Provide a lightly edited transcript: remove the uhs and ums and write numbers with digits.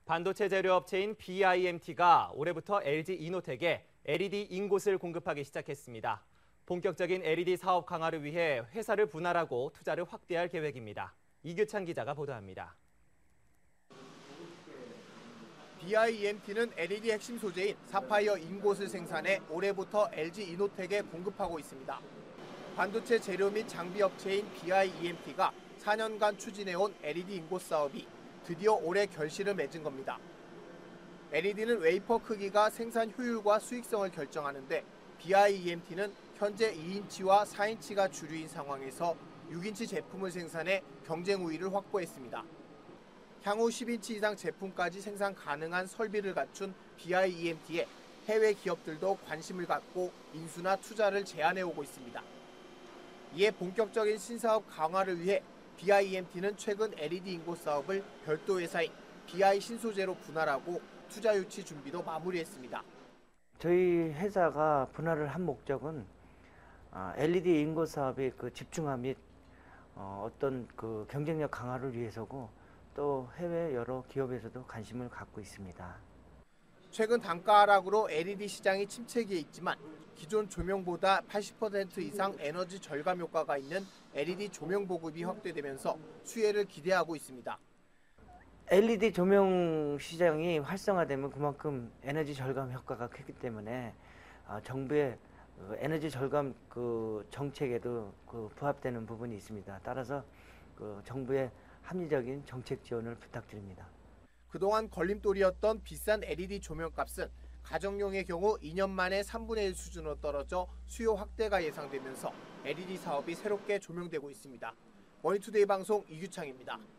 반도체 재료 업체인 BIMT가 올해부터 LG 이노텍에 LED 인곳을 공급하기 시작했습니다. 본격적인 LED 사업 강화를 위해 회사를 분할하고 투자를 확대할 계획입니다. 이규찬 기자가 보도합니다. BIMT는 LED 핵심 소재인 사파이어 인곳을 생산해 올해부터 LG 이노텍에 공급하고 있습니다. 반도체 재료 및 장비 업체인 BIMT가 4년간 추진해온 LED 인곳 사업이 드디어 올해 결실을 맺은 겁니다. LED는 웨이퍼 크기가 생산 효율과 수익성을 결정하는데 BIMT는 현재 2인치와 4인치가 주류인 상황에서 6인치 제품을 생산해 경쟁 우위를 확보했습니다. 향후 10인치 이상 제품까지 생산 가능한 설비를 갖춘 BIMT에 해외 기업들도 관심을 갖고 인수나 투자를 제안해오고 있습니다. 이에 본격적인 신사업 강화를 위해 BIMT는 최근 LED 인곳 사업을 별도 회사인 BI 신소재로 분할하고 투자 유치 준비도 마무리했습니다. 저희 회사가 분할을 한 목적은 LED 인곳 사업의 집중화 및 어떤 경쟁력 강화를 위해서고 또 해외 여러 기업에서도 관심을 갖고 있습니다. 최근 단가 하락으로 LED 시장이 침체기에 있지만 기존 조명보다 80% 이상 에너지 절감 효과가 있는 LED 조명 보급이 확대되면서 수혜를 기대하고 있습니다. LED 조명 시장이 활성화되면 그만큼 에너지 절감 효과가 크기 때문에 정부의 에너지 절감 정책에도 부합되는 부분이 있습니다. 따라서 정부의 합리적인 정책 지원을 부탁드립니다. 그동안 걸림돌이었던 비싼 LED 조명값은 가정용의 경우 2년 만에 3분의 1 수준으로 떨어져 수요 확대가 예상되면서 LED 사업이 새롭게 조명되고 있습니다. 머니투데이 방송 이규창입니다.